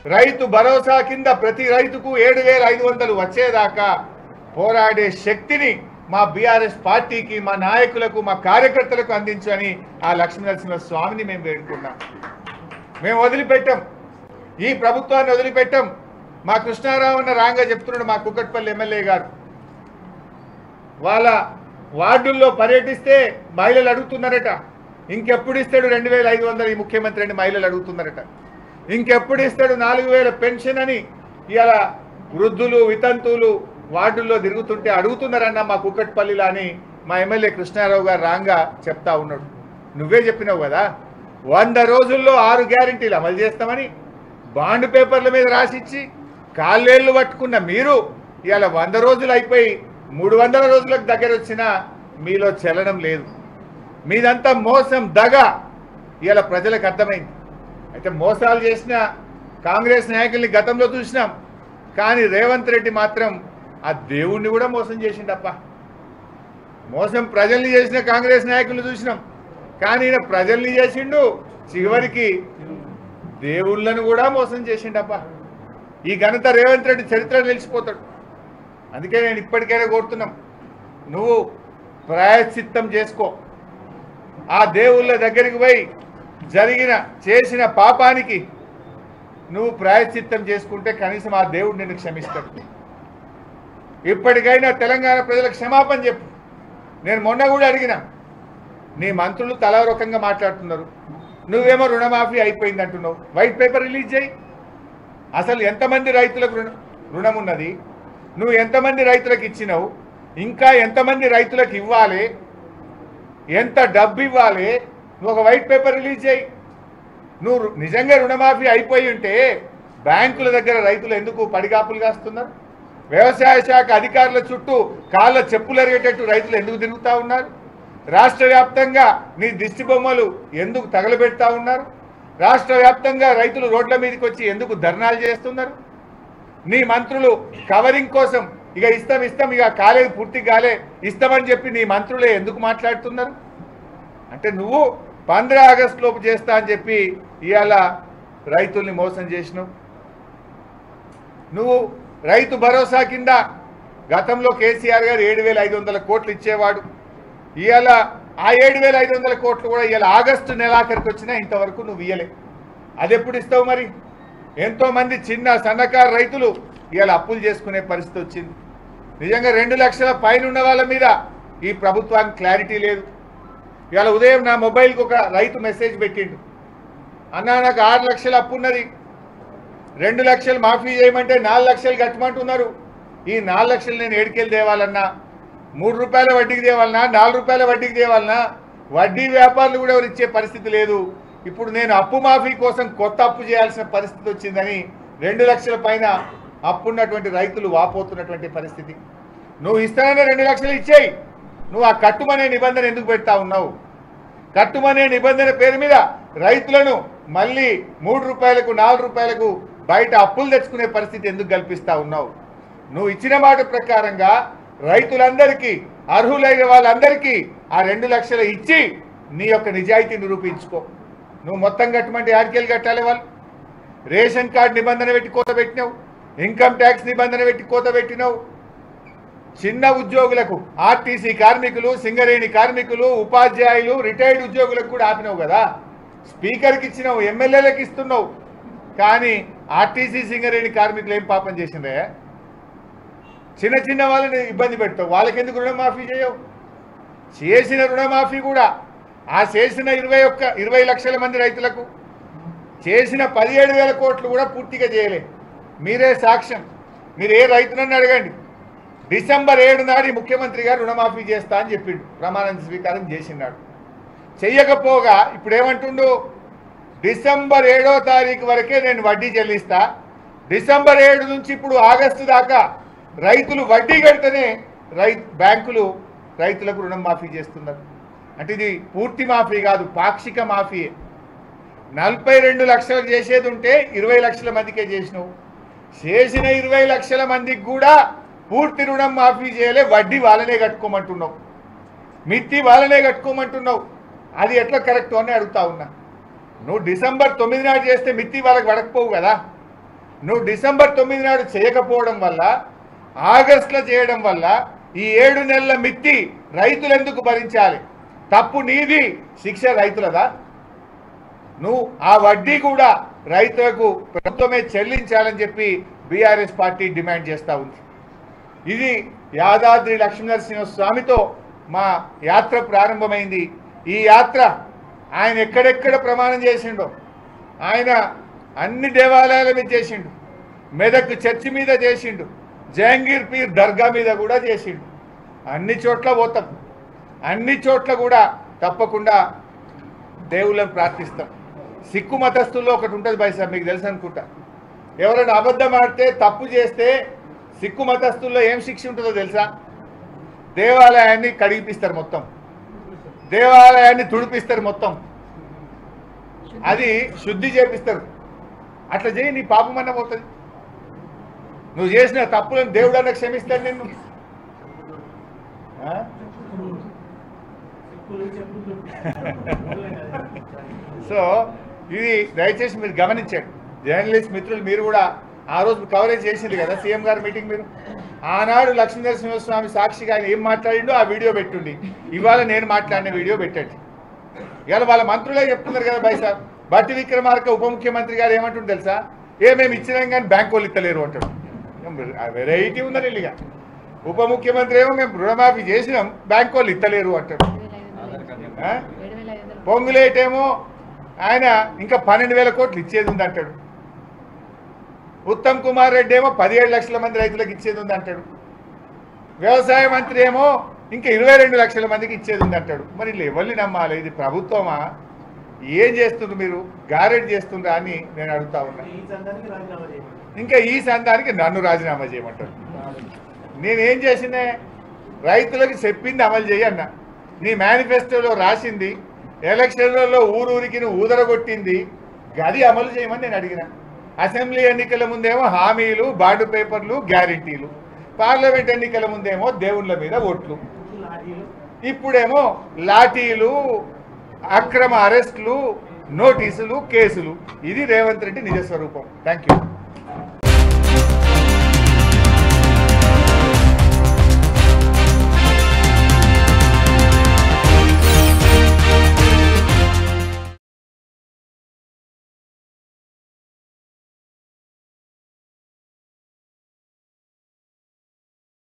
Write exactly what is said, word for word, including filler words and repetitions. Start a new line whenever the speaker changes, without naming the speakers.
రైతు భరోసా కింద ప్రతి రైతుకు ఏడు వేల ఐదు వందలు వచ్చేదాకా పోరాడే శక్తిని మా బీఆర్ఎస్ పార్టీకి, మా నాయకులకు, మా కార్యకర్తలకు అందించని ఆ లక్ష్మీనరసింహ స్వామిని మేము వేడుకున్నాం. మేము వదిలిపెట్టాం, ఈ ప్రభుత్వాన్ని వదిలిపెట్టాం. మా కృష్ణారావు అన్న రాంగా చెప్తున్నాడు, మా కుక్కట్పల్లి ఎమ్మెల్యే గారు వాళ్ళ వార్డుల్లో పర్యటిస్తే మహిళలు అడుగుతున్నారట, ఇంకెప్పుడు ఇస్తాడు రెండు వేల ఐదు వందలు ఈ ముఖ్యమంత్రి అని మహిళలు అడుగుతున్నారట. ఇంకెప్పుడు ఇస్తాడు నాలుగు వేల పెన్షన్ అని ఇలా వృద్ధులు వితంతువులు వార్డుల్లో తిరుగుతుంటే అడుగుతున్నారన్న మా కుక్కట్పల్లిలో అని మా ఎమ్మెల్యే కృష్ణారావు గారు రాంగా చెప్తా ఉన్నాడు. నువ్వే చెప్పినావు కదా, వంద రోజుల్లో ఆరు గ్యారెంటీలు అమలు చేస్తామని బాండ్ పేపర్ల మీద రాసిచ్చి కాళ్ళేళ్లు పట్టుకున్న మీరు ఇవాళ వంద రోజులు అయిపోయి మూడు వందల రోజులకు దగ్గర వచ్చినా మీలో చలనం లేదు. మీదంతా మోసం, దగ ఇవాళ ప్రజలకు అర్థమైంది. అయితే మోసాలు చేసిన కాంగ్రెస్ నాయకుల్ని గతంలో చూసినాం, కానీ రేవంత్ రెడ్డి మాత్రం ఆ దేవుణ్ణి కూడా మోసం చేసిండప్ప. మోసం ప్రజల్ని చేసిన కాంగ్రెస్ నాయకులు చూసినాం, కానీ ఈయన ప్రజల్ని చేసిండు, చివరికి దేవుళ్ళను కూడా మోసం చేసిండప్ప. ఈ ఘనత రేవంత్ రెడ్డి చరిత్ర నిలిచిపోతాడు. అందుకే నేను ఇప్పటికైనా కోరుతున్నాం, నువ్వు ప్రాయశ్చిత్తం చేసుకో. ఆ దేవుళ్ళ దగ్గరికి పోయి జరిగిన చేసిన పాపానికి నువ్వు ప్రాయశ్చిత్తం చేసుకుంటే కనీసం ఆ దేవుడు నిన్ను క్షమిస్తాడు. ఇప్పటికైనా తెలంగాణ ప్రజలకు క్షమాపణ చెప్పు. నేను మొన్న కూడా అడిగినా, నీ మంత్రులు తలా రకంగా మాట్లాడుతున్నారు, నువ్వేమో రుణమాఫీ అయిపోయింది అంటున్నావు. వైట్ పేపర్ రిలీజ్ చేయి. అసలు ఎంతమంది రైతులకు రుణ రుణం ఉన్నది, నువ్వు ఎంతమంది రైతులకు ఇచ్చినావు, ఇంకా ఎంతమంది రైతులకు ఇవ్వాలి, ఎంత డబ్బు ఇవ్వాలి, నువ్వు ఒక వైట్ పేపర్ రిలీజ్ చేయి. నువ్వు నిజంగా రుణమాఫీ అయిపోయి ఉంటే బ్యాంకుల దగ్గర రైతులు ఎందుకు పడిగాపులు కాస్తున్నారు? వ్యవసాయ శాఖ అధికారుల చుట్టూ కాళ్ళ చెప్పులు ఎరిగేటట్టు రైతులు ఎందుకు తిరుగుతూ ఉన్నారు? రాష్ట్ర వ్యాప్తంగా నీ దిష్టి బొమ్మలు ఎందుకు తగలబెడతా ఉన్నారు? రాష్ట్ర వ్యాప్తంగా రైతులు రోడ్ల మీదకి వచ్చి ఎందుకు ధర్నాలు చేస్తున్నారు? నీ మంత్రులు కవరింగ్ కోసం ఇక ఇస్తాం ఇస్తాం ఇక కాలేదు, పూర్తి కాలే, ఇస్తామని చెప్పి నీ మంత్రులే ఎందుకు మాట్లాడుతున్నారు? అంటే నువ్వు పంద్రా ఆగస్టు లోపు చేస్తా అని చెప్పి ఇవాళ రైతుల్ని మోసం చేసినావు. నువ్వు రైతు భరోసా కింద గతంలో కేసీఆర్ గారు ఏడు వేల ఐదు వందల కోట్లు ఇచ్చేవాడు. ఇవాళ ఆ ఏడు వేల ఐదు వందల కోట్లు కూడా ఇవాళ ఆగస్టు నెలాఖరికి వచ్చినా ఇంతవరకు నువ్వు ఇయ్యలే. అది ఎప్పుడు ఇస్తావు మరి? ఎంతోమంది చిన్న సన్నకారు రైతులు ఇవాళ అప్పులు చేసుకునే పరిస్థితి వచ్చింది. నిజంగా రెండు లక్షల పైన ఉన్న వాళ్ళ మీద ఈ ప్రభుత్వానికి క్లారిటీ లేదు. ఇవాళ ఉదయం నా మొబైల్కి ఒక రైతు మెసేజ్ పెట్టిండు, అన్నా నాకు ఆరు లక్షలు అప్పు ఉన్నది, రెండు లక్షలు మాఫీ చేయమంటే నాలుగు లక్షలు కట్టమంటున్నారు. ఈ నాలుగు లక్షలు నేను ఏడుకెళ్ళి తేవాలన్నా, మూడు రూపాయల వడ్డీకి తేవాలన్నా, నాలుగు రూపాయల వడ్డీకి తేవాలన్నా, వడ్డీ వ్యాపారులు కూడా ఎవరు ఇచ్చే పరిస్థితి లేదు. ఇప్పుడు నేను అప్పు మాఫీ కోసం కొత్త అప్పు చేయాల్సిన పరిస్థితి వచ్చిందని రెండు లక్షల పైన అప్పున్నటువంటి రైతులు వాపోతున్నటువంటి పరిస్థితి. నువ్వు ఇస్తానని రెండు లక్షలు ఇచ్చేయి, నువ్వు ఆ కట్టుమనే నిబంధన ఎందుకు పెడతా ఉన్నావు? కట్టుమనే నిబంధన పేరు మీద రైతులను మళ్ళీ మూడు రూపాయలకు నాలుగు రూపాయలకు బయట అప్పులు తెచ్చుకునే పరిస్థితి ఎందుకు కల్పిస్తా ఉన్నావు? నువ్వు ఇచ్చిన మాట ప్రకారంగా రైతులందరికీ, అర్హులైన వాళ్ళందరికీ ఆ రెండు లక్షలు ఇచ్చి నీ యొక్క నిజాయితీ నిరూపించుకో. నువ్వు మొత్తం కట్టమంటే ఆడికెళ్ళి కట్టాలి వాళ్ళు. రేషన్ కార్డు నిబంధన పెట్టి కోత పెట్టినావు, ఇన్కమ్ ట్యాక్స్ నిబంధన పెట్టి కోత పెట్టినావు. చిన్న ఉద్యోగులకు, ఆర్టీసీ కార్మికులు, సింగరేణి కార్మికులు, ఉపాధ్యాయులు, రిటైర్డ్ ఉద్యోగులకు కూడా ఆపినావు కదా. స్పీకర్కి ఇచ్చినావు, ఎమ్మెల్యేలకు ఇస్తున్నావు, కానీ ఆర్టీసీ సింగరేణి కార్మికులు ఏం పాపం చేసిందే? చిన్న చిన్న వాళ్ళని ఇబ్బంది పెడతావు, వాళ్ళకి ఎందుకు రుణమాఫీ చేయవు? చేసిన రుణమాఫీ కూడా ఆ చేసిన ఇరవై ఒక్క ఇరవై లక్షల మంది రైతులకు చేసిన పదిహేడు వేల కోట్లు కూడా పూర్తిగా చేయలే. మీరే సాక్ష్యం. మీరు ఏ రైతునని అడగండి, డిసెంబర్ ఏడు నాడు ముఖ్యమంత్రి గారు రుణమాఫీ చేస్తా అని చెప్పిండు, ప్రమాణ స్వీకారం చేసినాడు. చెయ్యకపోగా ఇప్పుడు ఏమంటుండు, డిసెంబర్ ఏడో తారీఖు వరకే నేను వడ్డీ చెల్లిస్తా, డిసెంబర్ ఏడు నుంచి ఇప్పుడు ఆగస్టు దాకా రైతులు వడ్డీ కడితేనే రైతు బ్యాంకులు రైతులకు రుణం మాఫీ చేస్తున్నారు. అంటే ఇది పూర్తి మాఫీ కాదు, పాక్షిక మాఫీ. నలభై రెండు లక్షలకు చేసేది ఉంటే ఇరవై లక్షల మందికే చేసినావు. చేసిన ఇరవై లక్షల మందికి కూడా పూర్తి రుణం మాఫీ చేయలే, వడ్డీ వాళ్ళనే కట్టుకోమంటున్నావు, మిత్తి వాళ్ళనే కట్టుకోమంటున్నావు. అది ఎట్లా కరెక్ట్ అని అడుగుతా ఉన్నా. నువ్వు డిసెంబర్ తొమ్మిది నాడు చేస్తే మిత్తి వాళ్ళకి పడకపోవు కదా. నువ్వు డిసెంబర్ తొమ్మిది నాడు చేయకపోవడం వల్ల ఆగస్టులో చేయడం వల్ల ఈ ఏడు నెలల మిత్తి రైతులు ఎందుకు భరించాలి? తప్పు నీది, శిక్ష రైతులదా? నువ్వు ఆ వడ్డీ కూడా రైతులకు ప్రభుత్వమే చెల్లించాలని చెప్పి బీఆర్ఎస్ పార్టీ డిమాండ్ చేస్తూ ఉంది. ఇది యాదాద్రి లక్ష్మీనరసింహ స్వామితో మా యాత్ర ప్రారంభమైంది. ఈ యాత్ర ఆయన ఎక్కడెక్కడ ప్రమాణం చేసిండో, ఆయన అన్ని దేవాలయాల మీద చేసిండు, మెదక్ చర్చి మీద చేసిండు, జహంగీర్ పీర్ దర్గా మీద కూడా చేసిండు. అన్ని చోట్ల పోతాం, అన్ని చోట్ల కూడా తప్పకుండా దేవుళ్ళని ప్రార్థిస్తాం. సిక్కు మతస్థుల్లో ఒకటి ఉంటుంది బై సార్, మీకు తెలుసు అనుకుంటా. ఎవరైనా అబద్ధం ఆడితే, తప్పు చేస్తే సిక్కు మతస్థుల్లో ఏం శిక్ష ఉంటుందో తెలుసా? దేవాలయాన్ని కడిగిపిస్తారు, మొత్తం దేవాలయాన్ని తుడిపిస్తారు, మొత్తం అది శుద్ధి చేపిస్తారు. అట్లా చేయి, నీ పాపమన్న పోతుంది. నువ్వు చేసిన తప్పులను దేవుడు అన్న క్షమిస్తాడు నిన్ను. సో ఇది దయచేసి మీరు గమనించండి. జర్నలిస్ట్ మిత్రులు మీరు కూడా ఆ రోజు కవరేజ్ చేసింది కదా సీఎం గారి మీటింగ్. మీరు ఆనాడు లక్ష్మీనరసింహస్వామి సాక్షిగా ఆయన ఏం మాట్లాడిండో ఆ వీడియో పెట్టుండి, ఇవాళ నేను మాట్లాడిన వీడియో పెట్టండి. ఇవాళ వాళ్ళ మంత్రులే చెప్తున్నారు కదా బై సార్. బట్టి విక్రమార్క ఉప ముఖ్యమంత్రి గారు ఏమంటుంది తెలుసా? ఏ మేము ఇచ్చినాం కానీ బ్యాంక్ వాళ్ళు ఇస్తలేరు అంటాడు. వెరైటీ ఉందని ఇల్లుగా. ఉప ముఖ్యమంత్రి ఏమో మేము రుణమాఫీ చేసినాం, బ్యాంక్ వాళ్ళు ఇస్తలేరు అంటాడు. పొంగులేటేమో ఆయన ఇంకా పన్నెండు వేల కోట్లు ఇచ్చేది ఉంది అంటాడు. ఉత్తమ్ కుమార్ రెడ్డి ఏమో పదిహేడు లక్షల మంది రైతులకు ఇచ్చేది ఉంది అంటాడు. వ్యవసాయ మంత్రి ఏమో ఇంకా ఇరవై రెండు లక్షల మందికి ఇచ్చేది ఉంది అంటాడు. మరి వీళ్ళు ఎవరిని నమ్మాలి? ఇది ప్రభుత్వమా? ఏం చేస్తుండ్రు మీరు? గారెడ్ చేస్తుండ్రా అని నేను అడుగుతా ఉన్నా. ఇంకా ఈ సందానికి నన్ను రాజీనామా చేయమంటారు. నేనేం చేసినే? రైతులకు చెప్పింది అమలు చేయన్న. నీ మేనిఫెస్టోలో రాసింది, ఎలక్షన్లలో ఊరూరికి నువ్వు ఊదరగొట్టింది, గది అమలు చేయమని నేను అడిగిన. అసెంబ్లీ ఎన్నికల ముందేమో హామీలు, బాండ్ పేపర్లు, గ్యారెంటీలు. పార్లమెంట్ ఎన్నికల ముందేమో దేవుళ్ళ మీద ఓట్లు. ఇప్పుడేమో లాఠీలు, అక్రమ అరెస్టులు, నోటీసులు, కేసులు. ఇది రేవంత్ రెడ్డి నిజస్వరూపం. Thank you.